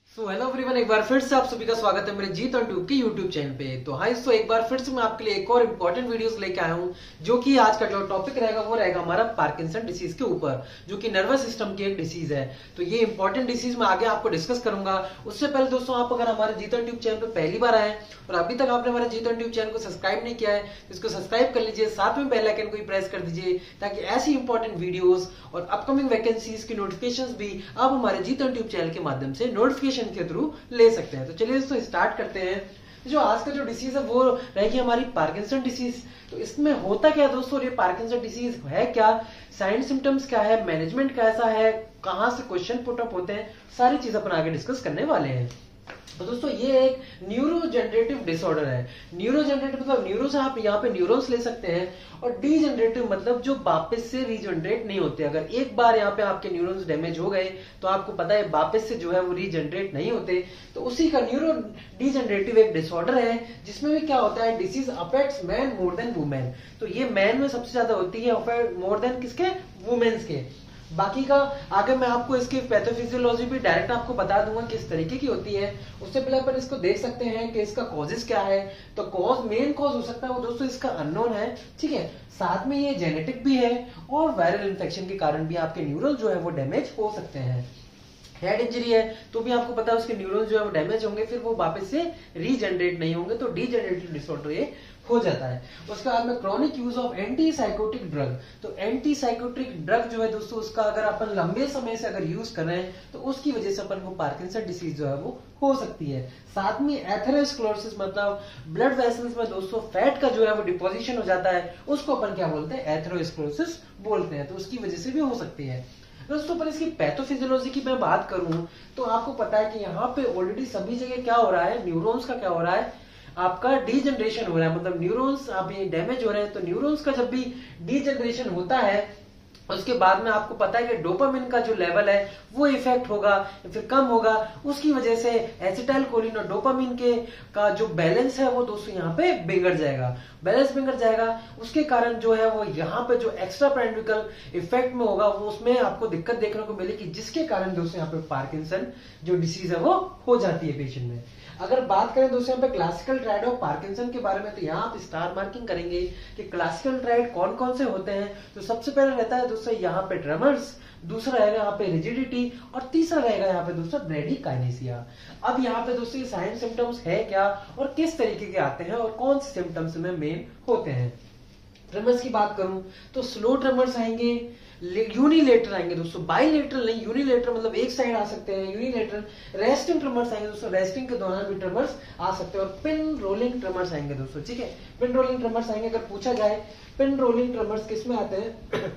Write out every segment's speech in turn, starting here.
Hello everyone, एक बार फिर से आप सभी का स्वागत है मेरे जीत ऑन ट्यूब के यूट्यूब चैनल पे। तो हाँ दोस्तों, एक बार फिर से मैं आपके लिए एक और इम्पोर्टेंट वीडियोस लेके आया हूँ, जो कि आज का जो टॉपिक रहेगा वो रहेगा हमारा पार्किंसन डिसीज के ऊपर, जो कि नर्वस सिस्टम की एक डिसीज है। तो ये इंपॉर्टेंट डिसीज मैं आगे आपको डिस्कस करूंगा। उससे पहले दोस्तों, आप अगर हमारे जीत ऑन ट्यूब चैनल पर पहली बार आए और अभी तक आपने हमारे जीत ऑन ट्यूब चैनल को सब्सक्राइब नहीं किया है तो इसको सब्सक्राइब कर लीजिए, साथ में बेल आइकन को भी प्रेस कर दीजिए, ताकि ऐसी इंपॉर्टेंट वीडियोस और अपकमिंग वैकेंसीज की नोटिफिकेशंस भी आप हमारे जीत ऑन ट्यूब चैनल के माध्यम से नोटिफिकेशन के थ्रू ले सकते हैं। तो चलिए दोस्तों स्टार्ट करते हैं। जो आज का जो डिसीज है वो रहेगी हमारी पार्किंसन डिसीज। तो इसमें होता क्या है दोस्तों, ये पार्किंसन डिसीज है क्या, साइन सिम्टम्स क्या है, मैनेजमेंट कैसा है, कहां से क्वेश्चन पुट अप होते हैं, सारी चीज अपन आगे डिस्कस करने वाले हैं। तो दोस्तों ये एक न्यूरो जनरेटिव डिसऑर्डर है। न्यूरो जनरेटिव मतलब न्यूरो से आप यहाँ पे न्यूरॉन्स ले सकते हैं, और डी जनरेटिव मतलब जो वापस से रीजनरेट नहीं होते। अगर एक बार यहाँ पे आपके न्यूरॉन्स डैमेज हो गए तो आपको पता है वापस से जो है वो रीजनरेट नहीं होते। तो उसी का न्यूरो डी जनरेटिव एक डिसऑर्डर है, जिसमें भी क्या होता है, disease affects man more than women. तो ये मैन में सबसे ज्यादा होती है, मोर देन किसके, वुमेन्स के। बाकी का आगे मैं आपको इसकी पैथोफिजियोलॉजी भी डायरेक्ट आपको बता दूंगा किस तरीके की होती है। उससे पहले अपन इसको देख सकते हैं कि इसका कॉजेस क्या है। तो कॉज, मेन कॉज हो सकता है वो दोस्तों इसका अननोन है, ठीक है। साथ में ये जेनेटिक भी है, और वायरल इन्फेक्शन के कारण भी आपके न्यूरल जो है वो डैमेज हो सकते हैं। हेड इंजरी है तो भी आपको पता है उसके न्यूरॉन्स जो है वो डैमेज होंगे, फिर वो वापस से रीजनरेट नहीं होंगे, तो डीजनरेटिव डिसऑर्डर ये हो जाता है। उसके बाद में chronic use of anti psychotic drug. तो एंटी साइकोटिक ड्रग जो है दोस्तों, उसका अगर अपन लंबे समय से अगर यूज कर रहे हैं तो उसकी वजह से अपन को पार्किंसन डिसीज जो है वो हो सकती है। साथ में एथेरोस्क्लेरोसिस मतलब ब्लड वेसल्स में दोस्तों फैट का जो है वो डिपोजिशन हो जाता है, उसको अपन क्या बोलते हैं, एथेरोस्क्लेरोसिस बोलते हैं। तो उसकी वजह से भी हो सकती है। दोस्तों पर इसकी पैथोफिजियोलॉजी की मैं बात करूं तो आपको पता है कि यहाँ पे ऑलरेडी सभी जगह क्या हो रहा है, न्यूरॉन्स का क्या हो रहा है, आपका डीजनरेशन हो रहा है। मतलब न्यूरॉन्स अभी डैमेज हो रहे हैं। तो न्यूरॉन्स का जब भी डीजनरेशन होता है उसके बाद में आपको पता है कि डोपामिन का जो लेवल है वो इफेक्ट होगा या फिर कम होगा। उसकी वजह से एसिटाइल कोलिन और डोपामिन के का जो बैलेंस है वो दोस्तों यहाँ पे बिगड़ जाएगा, बैलेंस बिगड़ जाएगा। उसके कारण जो है वो यहाँ पे जो एक्स्ट्रा पैरानोइडल इफेक्ट में होगा वो उसमें आपको दिक्कत देखने को मिलेगी, जिसके कारण दोस्तों यहाँ पे पार्किंसन जो डिसीज है वो हो जाती है पेशेंट में। अगर बात करें दोस्तों यहाँ पे क्लासिकल ट्रायड ऑफ पार्किंसन के बारे में, तो यहाँ आप स्टार मार्किंग करेंगे कि क्लासिकल ट्रायड कौन कौन से होते हैं। तो सबसे पहले रहता है दोस्तों यहाँ पे ट्रेमर्स, दूसरा रहेगा यहाँ पे रिजिडिटी, और तीसरा रहेगा यहाँ पे दोस्तों ब्रेडीकाइनेसिया। अब यहाँ पे दोस्तों ये साइन सिम्टम्स है क्या और किस तरीके के आते हैं और कौन से सिम्टम्स में मेन होते हैं। ट्रेमर्स की बात करूं तो स्लो ट्रेमर्स आएंगे, यूनिलेटरल आएंगे दोस्तों, बाइलेटरल नहीं, यूनिलेटरल मतलब एक साइड आ सकते हैं, यूनिलेटरल। रेस्टिंग ट्रेमर्स आएंगे दोस्तों, रेस्टिंग के दौरान भी ट्रेमर्स आ सकते हैं। और पिन रोलिंग ट्रेमर्स आएंगे दोस्तों, ठीक है। पिन रोलिंग ट्रेमर्स आएंगे। अगर पूछा जाए पिन रोलिंग ट्रेमर्स किस में आते हैं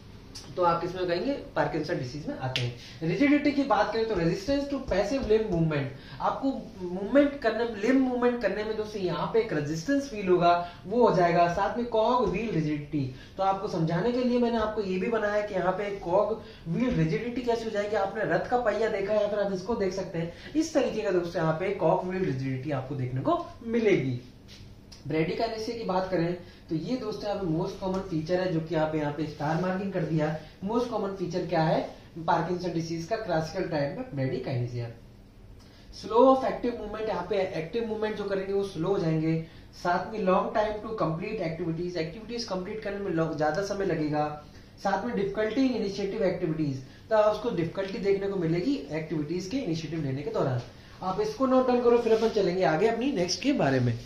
तो आप किसमें कहेंगे, पार्किंसन डिसीज में आते हैं। रिजिडिटी की बात करें तो resistance to passive limb movement, आपको मूवमेंट करने, लिम्ब मूवमेंट करने में दोस्तों यहाँ पे एक रेजिस्टेंस फील होगा, वो हो जाएगा। साथ में कॉग व्हील रिजिडिटी, तो आपको समझाने के लिए मैंने आपको ये भी बनाया कि यहाँ पे कॉग व्हील रिजिडिटी कैसे हो जाएगी। आपने रथ का पहिया देखा है या फिर आप इसको देख सकते हैं, इस तरीके का दोस्तों यहाँ पे कॉग व्हील रिजिडिटी आपको देखने को मिलेगी। ब्रेडीकाइनेसिया की बात करें तो ये दोस्तों यहाँ पे मोस्ट कॉमन फीचर है, जो कि आप यहाँ पे स्टार मार्किंग कर दिया। मोस्ट कॉमन फीचर क्या है पार्किंसन डिसीज का क्लासिकल ट्रायड में, bradykinesia. Slow of active movement, यहाँ पे एक्टिव मूवमेंट जो करेंगे वो स्लो हो जाएंगे। साथ में long time to complete activities, activities complete करने में ज्यादा समय लगेगा। साथ में डिफिकल्टी इन इनिशिएटिव एक्टिविटीज, तो उसको डिफिकल्टी देखने को मिलेगी एक्टिविटीज के इनिशिएटिव लेने के दौरान। आप इसको नोट डाउन करो, फिर अपन चलेंगे आगे अपनी नेक्स्ट के बारे में।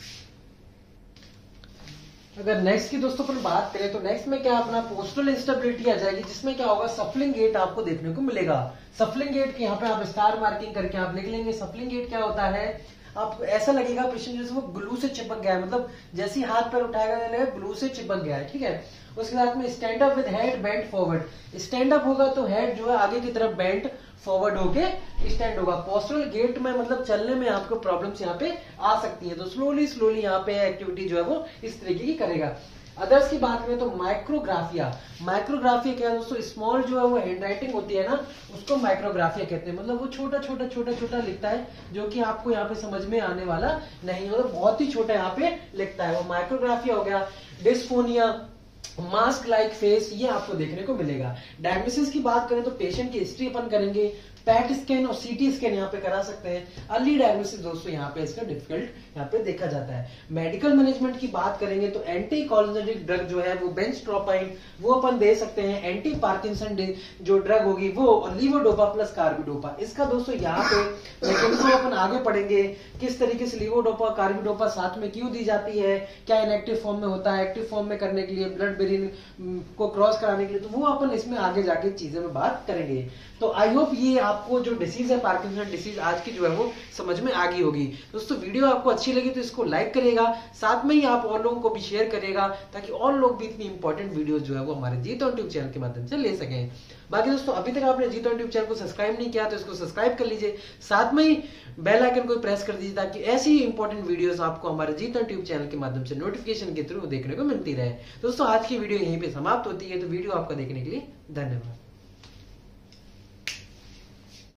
अगर नेक्स्ट की दोस्तों पर बात करें तो नेक्स्ट में क्या अपना पोस्टल इंस्टेबिलिटी आ जाएगी, जिसमें क्या होगा, सफलिंग गेट आपको देखने को मिलेगा। सफलिंग गेट के यहाँ पे आप स्टार मार्किंग करके आप लिख लेंगे। सफलिंग गेट क्या होता है, आपको ऐसा लगेगा पेशेंट जैसे वो ग्लू से चिपक गया है, मतलब जैसे ही हाथ पैर उठाएगा ग्लू से चिपक गया है, ठीक है। उसके साथ में stand up with head bent forward, stand up होगा तो हेड जो है आगे की तरफ बेंट फॉरवर्ड होके स्टैंड होगा। पोस्टल गेट में मतलब चलने में आपको प्रॉब्लम्स यहाँ पे आ सकती है, तो स्लोली स्लोली यहाँ पे एक्टिविटी जो है वो इस तरीके की करेगा। अदर्स की बात करें तो माइक्रोग्राफिया, माइक्रोग्राफिया क्या है दोस्तों, स्मॉल जो है वो हैंडराइटिंग होती है ना, उसको माइक्रोग्राफिया कहते हैं। मतलब वो छोटा छोटा छोटा छोटा लिखता है, जो कि आपको यहाँ पे समझ में आने वाला नहीं, मतलब बहुत ही छोटा यहाँ पे लिखता है, वो माइक्रोग्राफिया हो गया। डिस्फोनिया, मास्क लाइक फेस, ये आपको देखने को मिलेगा। डायग्नोसिस की बात करें तो पेशेंट की हिस्ट्री अपन करेंगे, पैट स्कैन और सीटी स्कैन यहाँ पे करा सकते हैं। अर्ली डायग्नोसिस दोस्तों यहाँ पे इसका डिफिकल्ट यहाँ पे देखा जाता है। मेडिकल मैनेजमेंट की बात करेंगे तो एंटी कोलिनर्जिक ड्रग जो है वो बेंजट्रोपाइन वो अपन दे सकते हैं। एंटी पार्किंसन जो ड्रग होगी वो लीवोडोपा प्लस कार्बिडोपा, इसका दोस्तों यहाँ पे मैकेनिज्म अपन आगे पढ़ेंगे किस तरीके से लीवोडोपा कार्बिडोपा साथ में क्यों दी जाती है, क्या इनएक्टिव फॉर्म में होता है, एक्टिव फॉर्म में करने के लिए, ब्लड ब्रेन को क्रॉस कराने के लिए, तो वो अपन इसमें आगे जाके चीजें में बात करेंगे। तो आई होप ये आपको जो डिसीज है पार्किंसन डिसीज आज की जो है वो समझ में आ गई होगी। दोस्तों वीडियो आपको अच्छी लगी तो इसको लाइक करिएगा, साथ में ही आप और लोगों को भी शेयर करिएगा ताकि और लोग भी इतनी इंपॉर्टेंट वीडियोस जो है वो हमारे जीत ऑन ट्यूब चैनल के माध्यम से ले सकें। बाकी दोस्तों अभी तक आपने जीत ऑन ट्यूब चैनल को सब्सक्राइब नहीं किया तो इसको सब्सक्राइब कर लीजिए, साथ में ही बेल आइकन को प्रेस कर दीजिए ताकि ऐसी ही इंपॉर्टेंट वीडियोस आपको हमारे जीत ऑन ट्यूब चैनल के माध्यम से नोटिफिकेशन के थ्रू देखने को मिलती रहे। दोस्तों आज की वीडियो यहीं पे समाप्त होती है, तो वीडियो आपका देखने के लिए धन्यवाद।